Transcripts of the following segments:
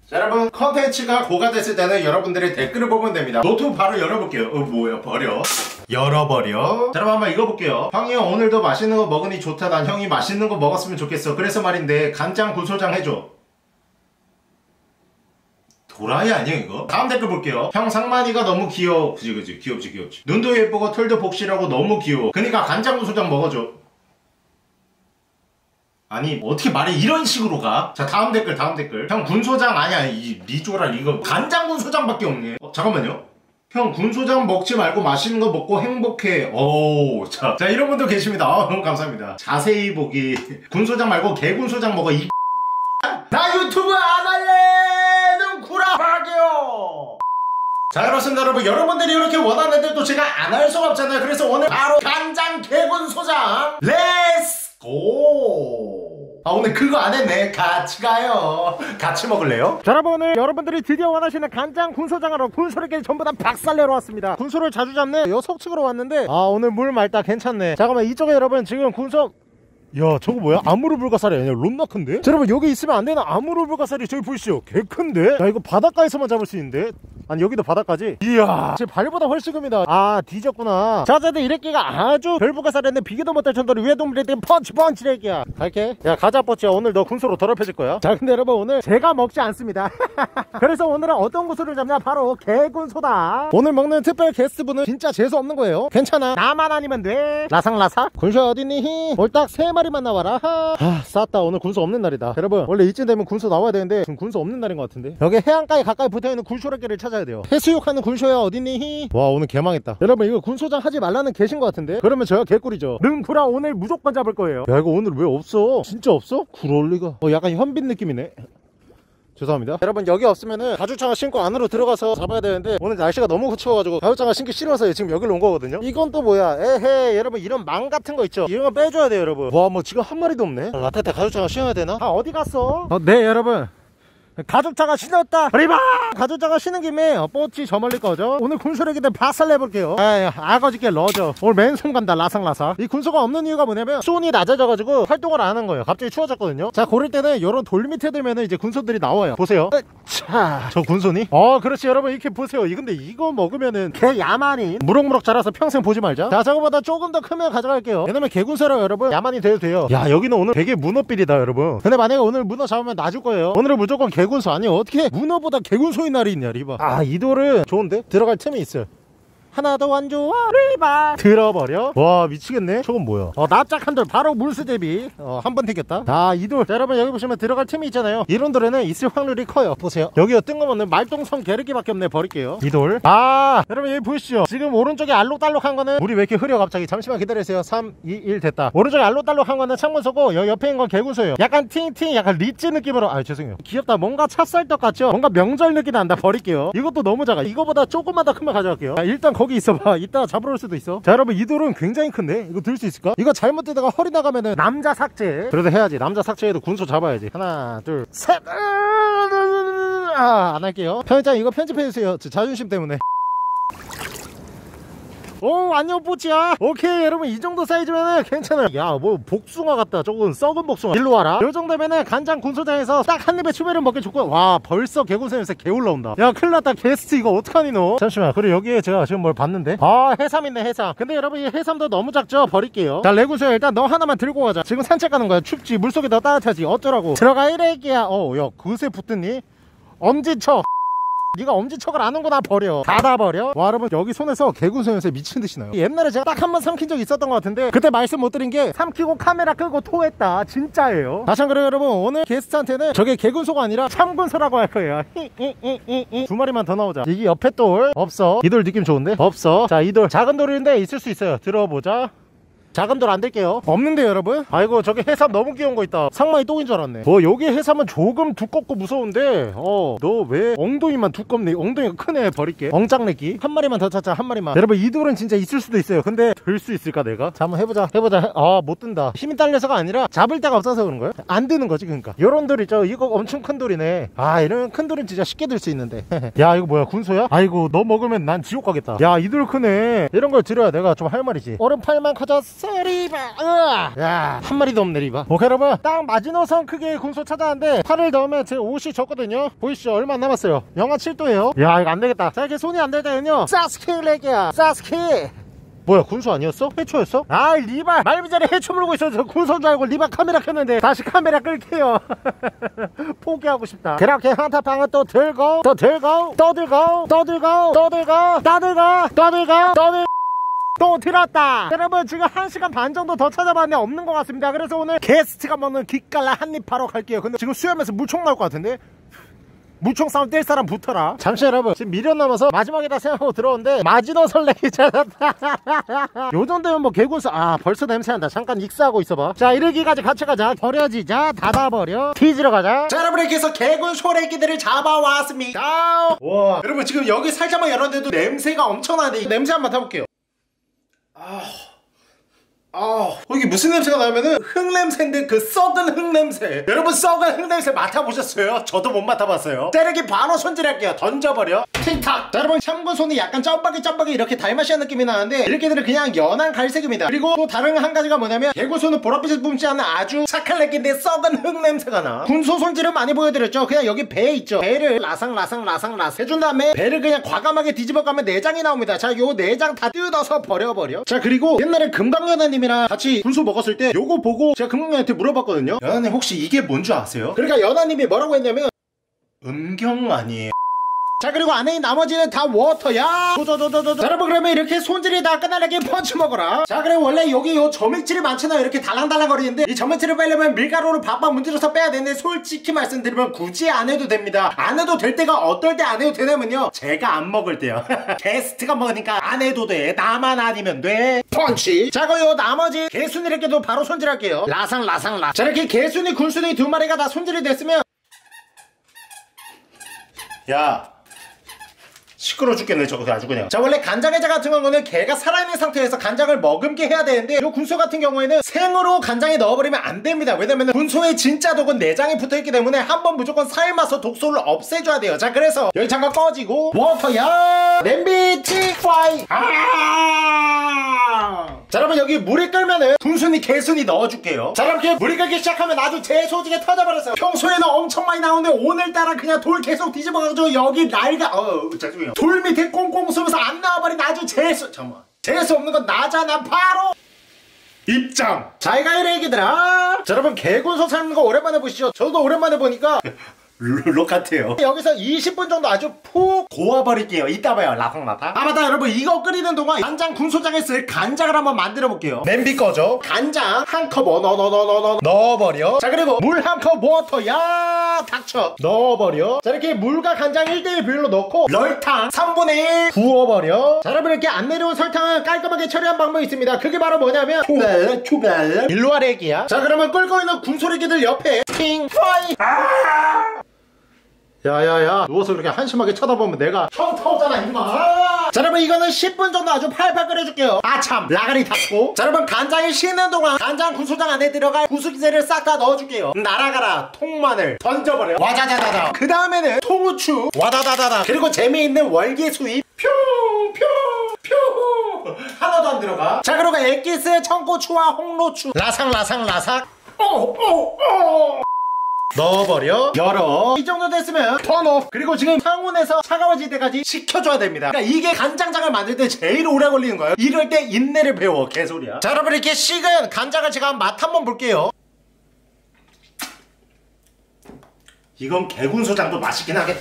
자, 여러분, 컨텐츠가 고가됐을 때는 여러분들의 댓글을 보면 됩니다. 노트 바로 열어볼게요. 뭐야, 버려. 열어버려. 자, 여러분 한번 읽어볼게요. 형이 형 오늘도 맛있는 거 먹으니 좋다. 난 형이 맛있는 거 먹었으면 좋겠어. 그래서 말인데 간장 군소장 해줘. 도라이 아니야 이거? 다음 댓글 볼게요. 형 상만이가 너무 귀여워. 그지 귀엽지. 눈도 예쁘고 털도 복실하고 너무 귀여워. 그니까 간장 군소장 먹어줘. 아니 어떻게 말이 이런 식으로 가? 자, 다음 댓글. 형 군소장 아니야. 이 리조랄 이거 간장 군소장밖에 없네. 잠깐만요. 형 군소장 먹지 말고 맛있는 거 먹고 행복해. 오, 자 이런 분도 계십니다. 너무 감사합니다. 자세히 보기. 군소장 말고 개군소장 먹어. 나 유튜브 안 할래는 구라박이요. 자, 그렇습니다 여러분. 여러분들이 이렇게 원하는데 또 제가 안 할 수가 없잖아요. 그래서 오늘 바로 간장 개군소장 렛츠고. 오늘 그거 안 했네. 같이 가요. 같이 먹을래요? 자, 여러분 오늘 여러분들이 드디어 원하시는 간장 군소장하러 군소리끼리 전부 다 박살내러 왔습니다. 군소를 자주 잡네. 요 속측으로 왔는데 오늘 물 맑다. 괜찮네. 잠깐만, 이쪽에 여러분 지금 군소. 야, 저거 뭐야? 아무르불가사리 아니야? 롬나 큰데? 자, 여러분 여기 있으면 안 되나? 아무르불가사리 저기 보이시죠? 개 큰데? 야, 이거 바닷가에서만 잡을 수 있는데? 아니 여기도 바닷가지? 이야, 제 발보다 훨씬 큽니다. 뒤졌구나. 자자들 이래끼가 아주 별불가사리인데 비교도 못할 정도로 위에 동물에 대한 펀치 이래끼야. 갈게. 야, 가자 뽀찌야. 오늘 너 군소로 더럽혀질 거야. 자, 근데 여러분 오늘 제가 먹지 않습니다. 그래서 오늘은 어떤 군소를 잡냐? 바로 개군소다. 오늘 먹는 특별 게스트분은 진짜 재수없는 거예요. 괜찮아, 나만 아니면 돼. 라상라사? 군소 어딨니? 옳딱 3마리만 나와라. 쌌다. 오늘 군소 없는 날이다. 여러분 원래 이쯤 되면 군소 나와야 되는데 지금 군소 없는 날인 것 같은데. 여기 해안가에 가까이 붙어있는 군소래끼를 찾아야 돼요. 해수욕하는 군소야 어딨니? 와, 오늘 개망했다. 여러분 이거 군소장 하지 말라는 계신 것 같은데. 그러면 제가 개꿀이죠. 능구라 오늘 무조건 잡을 거예요. 야, 이거 오늘 왜 없어? 진짜 없어? 그럴 리가. 약간 현빈 느낌이네. 죄송합니다. 여러분 여기 없으면은 가죽장갑 신고 안으로 들어가서 잡아야 되는데 오늘 날씨가 너무 추워가지고 가죽장갑 신기 싫어서 지금 여기로 온 거거든요. 이건 또 뭐야? 에헤, 여러분 이런 망 같은 거 있죠? 이런 거 빼줘야 돼요 여러분. 와, 뭐 지금 한 마리도 없네. 라테테 가죽장갑 신어야 되나? 어디 갔어? 네 여러분, 가죽장갑 신었다. 리바! 가죽장갑 신은 김에 뽀찌 저 멀리 거죠. 오늘 군소래기들 바살 내볼게요. 아거지게 러져. 오늘 맨손 간다. 라상라사. 이 군소가 없는 이유가 뭐냐면 수온이 낮아져가지고 활동을 안 하는 거예요. 갑자기 추워졌거든요. 자, 고를 때는 요런 돌 밑에 들면은 이제 군소들이 나와요. 보세요. 자, 저 군소니? 그렇지 여러분, 이렇게 보세요. 근데 이거 먹으면은 개 야만이 무럭무럭 자라서 평생 보지 말자. 자, 저거보다 조금 더 크면 가져갈게요. 왜냐면 개군소라 여러분 야만이 돼도 돼요. 야, 여기는 오늘 되게 문어빌이다 여러분. 근데 만약에 오늘 문어 잡으면 놔줄 거예요. 오늘은 무조건 개군소. 아니 어떻게 문어보다 개군소인 날이 있냐. 리바. 이 돌은 좋은데? 들어갈 틈이 있어요. 하나도 안 좋아. 리바. 들어버려. 와, 미치겠네. 저건 뭐야? 납작한 돌 바로 물수제비. 한 번 튀겼다. 이 돌. 자, 여러분 여기 보시면 들어갈 틈이 있잖아요. 이런 돌에는 있을 확률이 커요. 보세요. 여기가 뜬금없는 말똥성 게르기밖에 없네. 버릴게요. 이 돌. 여러분 여기 보이시죠? 지금 오른쪽에 알록달록한 거는 물이 왜 이렇게 흐려 갑자기. 잠시만 기다리세요. 3, 2, 1 됐다. 오른쪽에 알록달록한 거는 창문소고 옆에 있는 건 개군소예요. 약간 팅팅 약간 리치 느낌으로. 죄송해요. 귀엽다. 뭔가 찹쌀떡 같죠? 뭔가 명절 느낌 난다. 버릴게요. 이것도 너무 작아. 이거보다 조금만 더 크면 가져갈게요. 일단 거기 있어봐. 이따 잡으러 올 수도 있어. 자, 여러분 이 돌은 굉장히 큰데 이거 들 수 있을까? 이거 잘못 뜨다가 허리 나가면은 남자 삭제. 그래도 해야지. 남자 삭제해도 군소 잡아야지. 하나 둘 셋. 안 할게요. 편집장 이거 편집해주세요. 저 자존심 때문에. 안녕 뽀찌야. 오케이 여러분, 이 정도 사이즈면은 괜찮아요. 야, 뭐 복숭아 같다. 조금 썩은 복숭아. 일로 와라. 요 정도면은 간장 군소장에서 딱 한 입에 추배를 먹기 좋고. 와, 벌써 개군소에서 개 올라온다. 야, 큰일났다. 게스트 이거 어떡하니 너. 잠시만. 그리고 여기에 제가 지금 뭘 봤는데 해삼 있네. 해삼. 근데 여러분 이 해삼도 너무 작죠? 버릴게요. 자, 레군소야 일단 너 하나만 들고 가자. 지금 산책 가는 거야. 춥지. 물속이 더 따뜻하지. 어쩌라고. 들어가 이래기야. 야, 그새 붙더니 엄지척. 네가 엄지척을 안 온거나 버려. 다 버려. 와, 여러분 여기 손에서 개군소 냄새 미친듯이 나요. 옛날에 제가 딱 한 번 삼킨 적이 있었던 것 같은데 그때 말씀 못 드린 게 삼키고 카메라 끄고 토했다. 진짜예요. 다시 한번 그래요 여러분. 오늘 게스트한테는 저게 개군소가 아니라 참군소라고 할 거예요. 2마리만 더 나오자. 이게 옆에 돌 없어. 이 돌 느낌 좋은데? 없어. 자, 이 돌 작은 돌인데 있을 수 있어요. 들어보자. 작은 돌 안 될게요. 없는데 여러분? 아이고, 저기 해삼 너무 귀여운 거 있다. 상마이 똥인 줄 알았네. 여기 해삼은 조금 두껍고 무서운데 너 왜 엉덩이만 두껍네. 엉덩이가 크네. 버릴게. 엉짱내기. 한 마리만 더 찾자. 한 마리만. 여러분 이 돌은 진짜 있을 수도 있어요. 근데 들 수 있을까 내가? 자, 한번 해보자. 못 든다. 힘이 딸려서가 아니라 잡을 데가 없어서 그런 거예요. 안 드는 거지. 그러니까 요런 돌 있죠. 이거 엄청 큰 돌이네. 이런 큰 돌은 진짜 쉽게 들 수 있는데. 야, 이거 뭐야, 군소야? 아이고, 너 먹으면 난 지옥 가겠다. 야, 이 돌 크네. 이런 걸 들어야 내가 좀 할 말이지. 얼음 팔만 커졌어. 리바. 야, 한 마리도 없네 리바. 오케이 여러분, 딱 마지노선 크기의 군소 찾아왔는데 팔을 넣으면 제 옷이 졌거든요. 보이시죠? 얼마 안 남았어요. 영하 7도예요 야, 이거 안되겠다. 자, 이렇게 손이 안될 때는요 사스키 렉이야. 사스키. 뭐야, 군소 아니었어? 해초였어? 아, 리바 말미잘에 해초 물고 있어서 군소인 줄 알고 리바 카메라 켰는데 다시 카메라 끌게요. 포기하고 싶다. 그렇게 한타방을 또 들고 또 들고 또 들고 또 들고 또 들고 또 들고 또 들고 또 들고 또 들었다. 여러분, 지금 1시간 반 정도 더 찾아봤는데 없는 것 같습니다. 그래서 오늘 게스트가 먹는 기깔라 한입 하러 갈게요. 근데 지금 수염에서 물총 나올 것 같은데? 물총 싸움 뗄 사람 붙어라. 잠시 여러분, 지금 미련 남아서 마지막이다 생각하고 들어오는데 마지노선 렉이 찾았다. 요정도면 뭐 개군수. 아, 벌써 냄새난다. 잠깐 익사하고 있어봐. 자, 이르기까지 같이 가자. 버려지자. 닫아버려. 뒤지러 가자. 자, 여러분, 이렇게 해서 개군 소래기들을 잡아왔습니다. 와, 여러분, 지금 여기 살짝만 열었는데도 냄새가 엄청나는데 냄새 한번 맡아볼게요. 이게 무슨 냄새가 나면은 흙냄새인데 그 썩은 흙냄새. 여러분, 썩은 흙냄새 맡아보셨어요? 저도 못 맡아봤어요. 자, 이렇게 바로 손질할게요. 던져버려. 틱탁. 자, 여러분, 참고손이 약간 점박이 이렇게 달마시한 느낌이 나는데 이렇게들은 그냥 연한 갈색입니다. 그리고 또 다른 한 가지가 뭐냐면 개구손은 보랏빛을 뿜지 않는 아주 착한 렉인데 썩은 흙냄새가 나. 군소 손질은 많이 보여드렸죠. 그냥 여기 배 있죠. 배를 라상라상 해준 다음에 배를 그냥 과감하게 뒤집어 가면 내장이 나옵니다. 자, 요 내장 다 뜯어서 버려버려. 자, 그리고 옛날에 금강연아님이랑 같이 군소 먹었을 때 요거 보고 제가 금강연아한테 물어봤거든요. 연아님, 혹시 이게 뭔 줄 아세요? 그러니까 연아님이 뭐라고 했냐면 음경 아니에요. 자, 그리고 안에 있는 나머지는 다 워터야. 자, 여러분, 그러면 이렇게 손질이 다 끝나게 펀치 먹어라. 자, 그리고 원래 여기 요 점액질이 많잖아요. 이렇게 달랑달랑 거리는데 이 점액질을 빼려면 밀가루를 박박 문질러서 빼야 되는데 솔직히 말씀드리면 굳이 안 해도 됩니다. 안 해도 될 때가 어떨 때 안 해도 되냐면요, 제가 안 먹을 때요. 게스트가 먹으니까 안 해도 돼. 나만 아니면 돼. 펀치. 자, 그리고 나머지 개순이 이렇게도 바로 손질할게요. 라상. 자, 이렇게 개순이 군순이 두 마리가 다 손질이 됐으면, 야, 시끄러워 죽겠네 저거 아주 그냥. 자, 원래 간장게장 같은 경우는 개가 살아있는 상태에서 간장을 머금게 해야 되는데 요 군소 같은 경우에는 생으로 간장에 넣어버리면 안 됩니다. 왜냐면 군소의 진짜 독은 내장에 붙어있기 때문에 한번 무조건 삶아서 독소를 없애줘야 돼요. 자, 그래서 여기 잠깐 꺼지고 워터야 냄비 틱파이. 자, 여러분, 여기 물이 끓면은 군순이 개순이 넣어줄게요. 자, 이렇게 물이 끓기 시작하면 아주 재소지게 터져버렸어요. 평소에는 엄청 많이 나오는데 오늘따라 그냥 돌 계속 뒤집어가지고 여기 날가 죄송해요, 돌 밑에 꽁꽁 숨어서 안 나와버린 아주 잠깐만, 재수 없는 건 나잖아. 바로 입장. 잘 가요 애기들아. 자, 여러분, 개군소 삶는 거 오랜만에 보시죠. 저도 오랜만에 보니까 룰록 같아요. 여기서 20분 정도 아주 푹 고아버릴게요. 이따 봐요. 라상라상. 아, 맞다 여러분, 이거 끓이는 동안 간장 군소장에 쓸 간장을 한번 만들어 볼게요. 냄비 꺼져. 간장 한 컵 넣어버려. 자, 그리고 물 한 컵 워터야 닥쳐 넣어버려. 자, 이렇게 물과 간장 1:1 비율로 넣고 설탕 3분의 1 부어버려. 자, 여러분, 이렇게 안 내려온 설탕은 깔끔하게 처리한 방법이 있습니다. 그게 바로 뭐냐면 일로와 렉이야. 자, 그러면 끓고 있는 군소래기들 옆에 핑파이. 야야야, 누워서 그렇게 한심하게 쳐다보면 내가 현타 오잖아 임마. 자, 여러분, 이거는 10분 정도 아주 팔팔 끓여줄게요. 아참, 라가리 닫고. 자, 여러분, 간장이 식는 동안 간장 군소장 안에 들어갈 구수기세를 싹 다 넣어줄게요. 날아가라 통마늘 던져버려. 와자자자자. 그 다음에는 통후추 와다다다다. 그리고 재미있는 월계수잎 퓨 하나도 안 들어가. 자, 그리고 액기스 청고추와 홍로추 라상 넣어버려. 열어. 이 정도 됐으면 턴오프. 그리고 지금 상온에서 차가워질 때까지 식혀줘야 됩니다. 그러니까 이게 간장장을 만들 때 제일 오래 걸리는 거예요. 이럴 때 인내를 배워. 개소리야. 자, 여러분, 이렇게 식은 간장을 제가 맛 한번 볼게요. 이건 개군소장도 맛있긴 하겠다.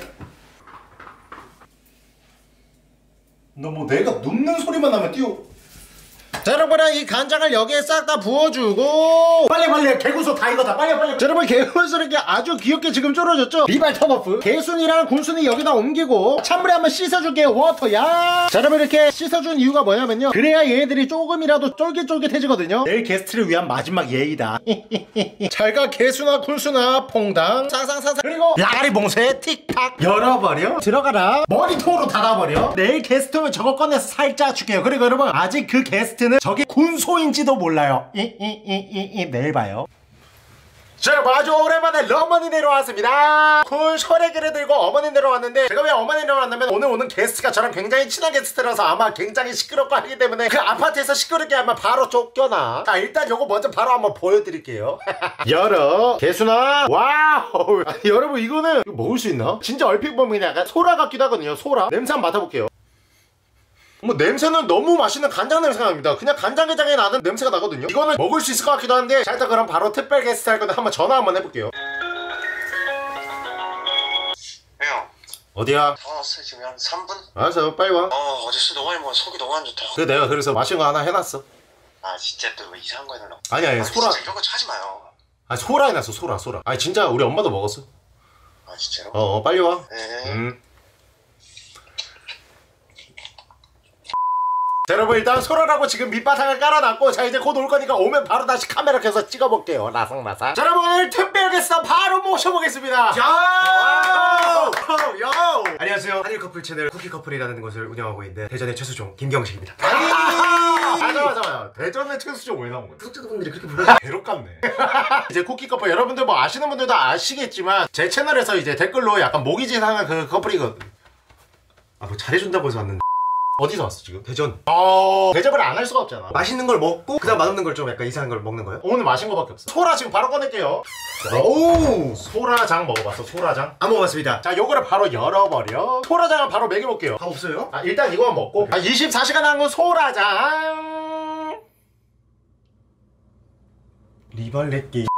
너 뭐 내가 눕는 소리만 나면 뛰어. 자, 여러분, 이 간장을 여기에 싹 다 부어주고 빨리 개군소 다 익었다. 빨리. 자, 여러분, 개군소 이렇게 아주 귀엽게 지금 졸여졌죠? 리발 턴오프. 개순이랑 군순이 여기다 옮기고 찬물에 한번 씻어줄게요. 워터야. 자, 여러분, 이렇게 씻어준 이유가 뭐냐면요, 그래야 얘네들이 조금이라도 쫄깃쫄깃해지거든요. 내일 게스트를 위한 마지막 예의다. 잘가 개순아 군순아 퐁당 쌍쌍쌍쌍. 그리고 라가리 봉쇄 틱탁 열어버려. 들어가라. 머리통으로 닫아버려. 내일 게스트면 저거 꺼내서 살짝 줄게요. 그리고 여러분, 아직 그 게스트는 저게 군소인지도 몰라요. 내일 봐요. 자, 여러분 아주 오랜만에 어머니 내려왔습니다. 쿨쇼레기를 들고 어머니 내려왔는데, 제가 왜 어머니 내려왔냐면 오늘 오는 게스트가 저랑 굉장히 친한 게스트라서 아마 굉장히 시끄럽고 하기 때문에 그 아파트에서 시끄럽게 하면 바로 쫓겨나. 자, 일단 요거 먼저 바로 한번 보여드릴게요. 열어. 개순아. 와우. 아니, 여러분 이거는 이거 먹을 수 있나? 진짜 얼핏 보면 그냥 약간 소라 같기도 하거든요. 소라. 냄새 한번 맡아볼게요. 뭐 냄새는 너무 맛있는 간장 냄새가 납니다. 그냥 간장게장에 나는 냄새가 나거든요. 이거는 먹을 수 있을 것 같기도 한데, 자 일단 그럼 바로 특별 게스트 할 건데 한번 전화 한번 해볼게요. 형 어디야? 전화 왔어요. 지금 한 3분? 알았어, 빨리 와. 어제 술 너무 많이 먹어. 속이 너무 안 좋다. 그래, 내가 그래서 맛있는 거 하나 해놨어. 아 진짜 또 이상한 거 해달라고. 아니 소라. 진짜 이런 거 하지 마요. 아니 소라 해놨어. 소라. 아니 진짜 우리 엄마도 먹었어. 아 진짜요? 빨리 와. 네. 자, 여러분 일단 소라라고 지금 밑바탕을 깔아놨고, 자 이제 곧 올 거니까 오면 바로 다시 카메라 켜서 찍어볼게요. 라상라상. 자, 여러분 오늘 특별 게스트 바로 모셔보겠습니다. 야! 안녕하세요. 한일 커플 채널 쿠키 커플이라는 것을 운영하고 있는 대전의 최수종 김경식입니다. 맞아. 대전의 최수종 왜 나온 거야? 구독자분들이 그렇게 불러요. 괴롭 같네. 이제 쿠키 커플 여러분들 뭐 아시는 분들도 아시겠지만, 제 채널에서 이제 댓글로 약간 모기짓 하는 그 커플이거든. 뭐 잘해준다고 해서 왔는데. 어디서 왔어 지금? 대전. 대접을 안 할 수가 없잖아. 맛있는 걸 먹고 그다음 맛없는 걸 좀 약간 이상한 걸 먹는 거예요? 오늘 마신 거밖에 없어. 소라 지금 바로 꺼낼게요. 오! 소라장 먹어봤어? 소라장? 안 먹어봤습니다. 자, 요거를 바로 열어버려. 소라장을 바로 먹여볼게요. 다 없어요? 일단 이거만 먹고. 24시간 한국 소라장. 리발렛기.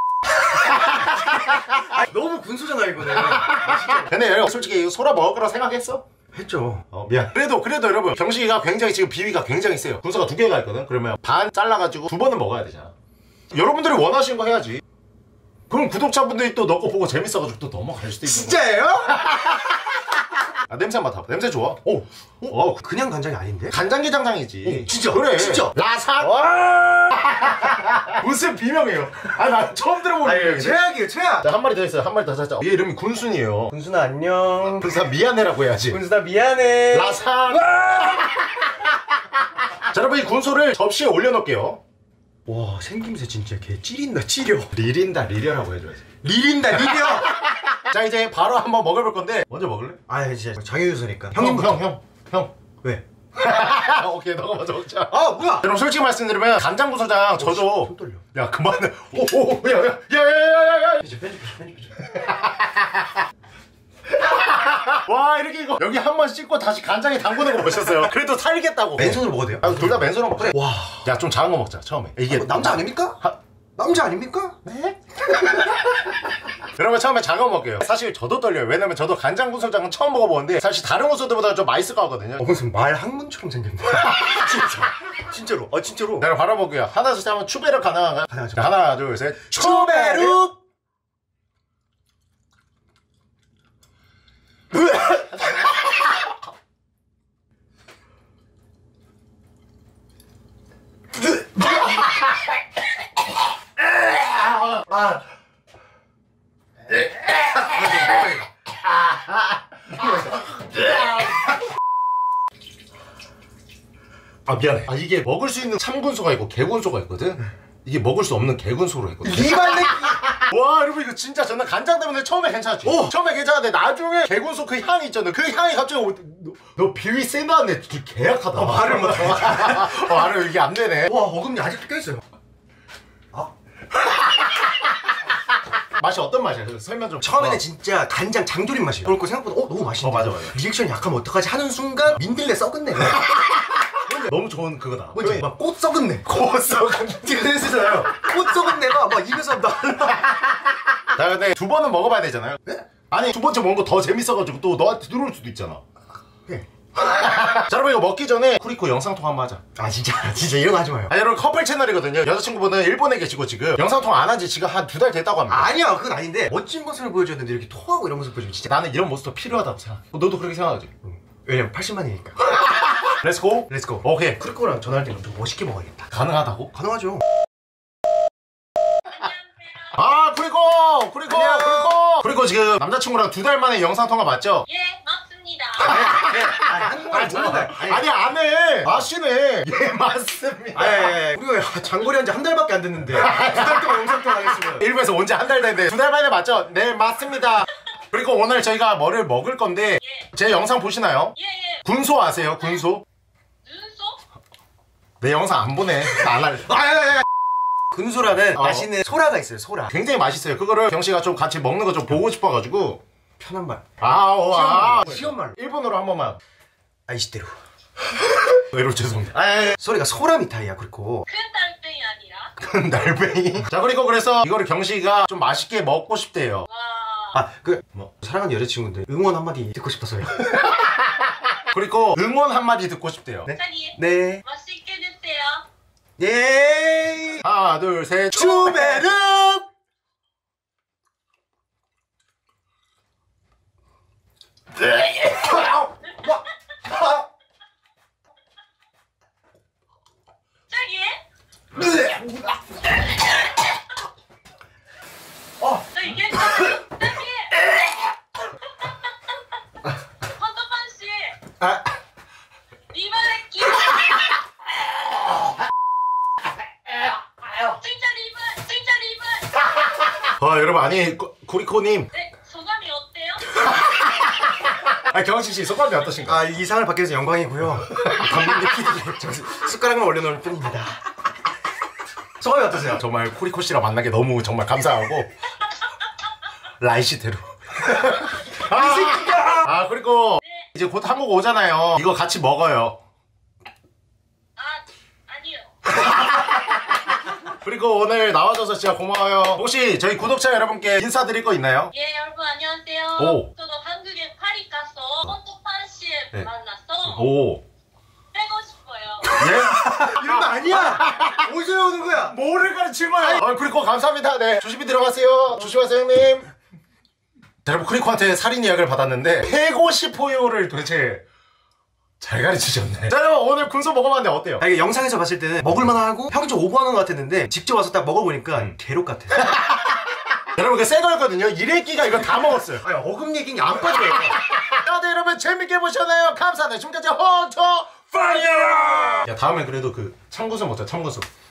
너무 군소잖아 이거는. 진짜. 근데 여러분 솔직히 이거 소라 먹을 거라 생각했어? 했죠. 미안. 그래도 여러분 경식이가 굉장히 지금 비위가 굉장히 세요. 군소가 2개가 있거든. 그러면 반 잘라가지고 2번은 먹어야 되잖아. 여러분들이 원하시는 거 해야지. 그럼 구독자분들이 또 너 거 보고 재밌어가지고 또 넘어갈 수도 있는 거야. 진짜예요? 냄새 맡아봐. 냄새 좋아. 그냥 간장이 아닌데? 간장게장장이지. 진짜? 그래. 진짜? 라삭. 무슨 비명이에요? 나 처음 들어보는 비명이네. 최악이에요, 최악. 자, 한 마리 더 있어요. 한 마리 더 찾자. 얘 이름이 군순이에요. 군순아 안녕. 군순아 미안해라고 해야지. 군순아 미안해. 라삭. 자, 여러분 이 군소를 접시에 올려놓을게요. 와 생김새 진짜 개 찌린다 찌려. 리린다 리려라고 해줘야지. 리린다 리려. 자, 이제 바로 한번 먹어볼 건데 먼저 먹을래? 진짜 장유유서니까. 형. 왜? 오케이, 너가 먼저 먹자. 뭐야? 여러분 솔직히 말씀드리면 간장구소장 저도 손 떨려. 야 그만해. 야야야야야야. 편집해. 와, 이렇게 이거 여기 한 번 씻고 다시 간장에 담그는 거 보셨어요? 그래도 살겠다고. 맨손으로 먹어도 돼요? 둘 다 맨손으로 먹자. 와. 야, 좀 작은 거 먹자 처음에. 이게 남자 아닙니까? 남자 아닙니까? 네? 여러분 처음에 작은 거 먹게요. 사실 저도 떨려요. 왜냐면 저도 간장구소장은 처음 먹어보는데 사실 다른 구소들보다 좀 맛있을 것 같거든요. 무슨 말 학문처럼 생겼네. 진짜로. 진짜로. 내가 바로 먹게요. 하나 둘 셋 하면 추베르 가능한가요? 가능하죠. 하나 둘 셋. 추베르. 미안해. 이게 먹을 수 있는 참군소가 있고 개군소가 있거든. 이게 먹을 수 없는 개군소로 했거든. 리발렛. 와, 여러분 이거 진짜 저는 간장 때문에 처음에 괜찮았지. 처음에 괜찮은데 나중에 개군소 그 향이 있잖아. 그 향이 갑자기 너 비위 세다네. 개약하다. 말을 못해. 말을 이게 안 되네. 와 어금니 아직도 껴있어요. 맛이 어떤 맛이야? 설명 좀. 처음에는 진짜 간장 장조림 맛이에요. 그렇고 생각보다 너무 맛있는데. 맞아. 리액션 약하면 어떡하지 하는 순간 민들레 썩은 내. 너무 좋은 그거다. 뭔지 막 꽃 썩은 내. 꽃 썩은 지금 쓰잖아요. 꽃 썩은 내가 막 입에서 나. 자, 근데 2번은 먹어봐야 되잖아요. 네? 아니 2번째 먹은 거 더 재밌어가지고 또 너한테 들어올 수도 있잖아. 네. 자, 여러분 이거 먹기 전에 쿠리코 영상통화 한번 하자. 진짜 이런 거 하지 마요. 여러분 커플 채널이거든요. 여자친구분은 일본에 계시고 지금 영상통화 안 한 지 지금 한 2달 됐다고 합니다. 아니야 그건 아닌데 멋진 모습을 보여줬는데 이렇게 토하고 이런 모습 보여주면 진짜. 나는 이런 모습도 필요하다고 생각해. 너도 그렇게 생각하지? 왜냐면 80만이니까. 렛츠고. 렛츠고. 오케이. 크리코랑 전화할 때는 좀 멋있게 먹어야겠다. 가능하다고? 가능하죠. 쿠리코 지금 남자친구랑 2달 만에 영상통화 맞죠? 예, 맞습니다. 한국말 모른다. 아니 안해 아시네. 예 맞습니다. 우리가 장거리 한 지 한 달밖에 안 됐는데 2달 동안 영상 통화하겠으면 일부에서 온 지 한 달 됐는데 2달 만에 맞죠? 네 맞습니다. 그리고 오늘 저희가 뭐를 먹을 건데 제 영상 보시나요? 예예. 군소 아세요? 군소? 눈소? 내 영상 안 보네. 나 안 할래. 근소라는 맛있는 소라가 있어요. 소라. 굉장히 맛있어요. 그거를 경씨가 좀 같이 먹는 거 좀 보고 싶어가지고. 편한 말. 시원 말로. 일본어로 한 번만. 아이시대로. 외로 죄송합니다. 소리가 소라 미타이야. 그리고 큰 달팽이 아니라? 큰 날뱅이. 자 그리고 그래서 이거를 경씨가 좀 맛있게 먹고 싶대요. 와. 사랑하는 여자친구인데 응원 한마디 듣고 싶어서요. 그리고 응원 한마디 듣고 싶대요. 네? 자기 네. 맛있게 드세요. 예. 하나 둘 셋. 추베르. 자기? 저 이게 자기! 헌터판 씨! 리바레 끼! 진짜 리바! 여러분 아니 구리코님. 네, 소감이 어때요? 경씨씨 소감이 어떠신가요? 이 상을 받게 돼서 영광이고요. 감독님 피디님 숟가락만 올려놓을 뿐입니다. 소감이 어떠세요? 정말 쿠리코씨랑 만나게 너무 정말 감사하고 라이시대로. 그리고 이제 곧 한국 오잖아요. 이거 같이 먹어요. 아니요. 그리고 오늘 나와줘서 진짜 고마워요. 혹시 저희 구독자 여러분께 인사드릴 거 있나요? 예, 여러분 안녕하세요. 오. 저도 한국에 파리 가서 헌터판 씨 만나서 오. 빼고 싶어요. 예? 이런 거 아니야. 어디서 오는 거야? 뭐를 가르친 거야? 그리고 감사합니다. 네. 조심히 들어가세요. 조심하세요, 형님. 자, 여러분, 크리코한테 살인 예약을 받았는데, 150호요를 도대체 잘 가르치셨네. 자, 여러분, 오늘 군소 먹어봤는데 어때요? 이게 영상에서 봤을 때는 먹을만하고 평이 좀 오버하는 것 같았는데 직접 와서 딱 먹어보니까 괴롭 같아. 여러분, 그 새 거였거든요. 일회기가 이거 다 먹었어요. 어금 얘기는 안 빠져요. 자, 네, 여러분, 재밌게 보셨나요? 감사합니다. 지금까지 헌터 파이어! 야, 다음엔 그래도 그 참구수 먹자, 참구수.